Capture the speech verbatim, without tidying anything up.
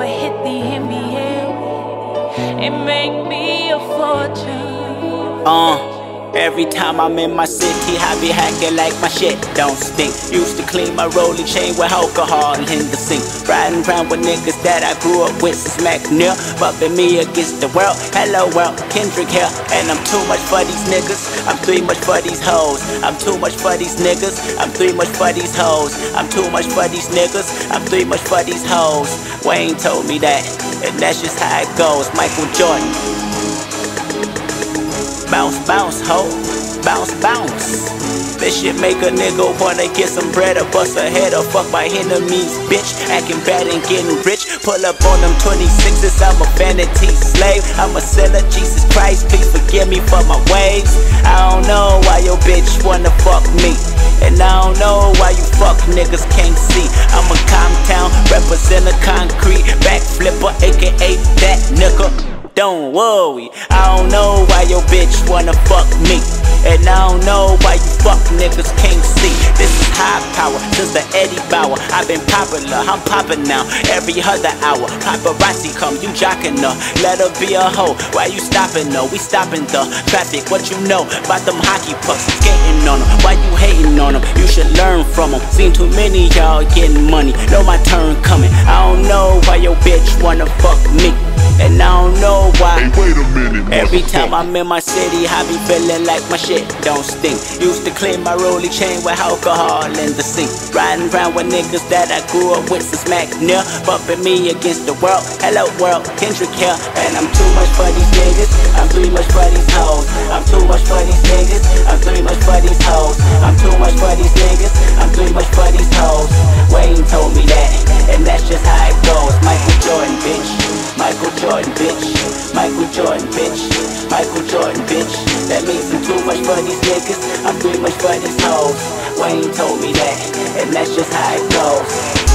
would hit the N B A and make me a fortune. Uh Every time I'm in my city, I be hacking like my shit don't stink. Used to clean my rolling chain with alcohol in the sink. Riding around with niggas that I grew up with since McNeil, bumping me against the world. Hello world, Kendrick here, and I'm too much for these niggas. I'm too much for these hoes. I'm too much for these niggas. I'm too much for these hoes. I'm too much for these niggas. I'm too much for these hoes. Wayne told me that, and that's just how it goes. Michael Jordan. Bounce, bounce, ho, bounce, bounce. This shit make a nigga wanna get some bread or bust a head or fuck my enemies, bitch. Acting bad and getting rich. Pull up on them twenty-sixes, I'm a vanity slave. I'm a sinner, Jesus Christ, please forgive me for my ways. I don't know why your bitch wanna fuck me, and I don't know why you fuck niggas can't see. I'm a Comptown, represent a concrete backflipper, aka that nigga. Don't worry, I don't know why your bitch wanna fuck me, and I don't know why you fuck niggas can't see. This is high power, since the Eddie Bauer. I've been popular, I'm popping now, every other hour. Paparazzi come, you jocking her, let her be a hoe. Why you stopping her? We stopping the traffic. What you know about them hockey pucks? Skating on them, why you hating on them? You should learn from them. Seen too many y'all getting money, know my turn coming. I don't know why your bitch wanna fuck me, and I don't know why. Hey, wait a minute. Every time I'm in my city, I be feeling like my shit don't stink. Used to clean my rolling chain with alcohol in the sink. Riding around with niggas that I grew up with since McNeil, bumping me against the world. Hello world, Kendrick here, and I'm too much for these niggas. I'm too much for these hoes. I'm too much for these niggas. I'm too much for these hoes. I'm too much for these niggas. I'm too much for these hoes. Wayne told me that, and that's just how it goes. Michael Jordan, bitch. Michael Jordan, bitch. Michael Jordan, bitch. Michael Jordan, bitch. That means I'm too much for these niggas. I'm too much for these hoes. Wayne told me that, and that's just how it goes.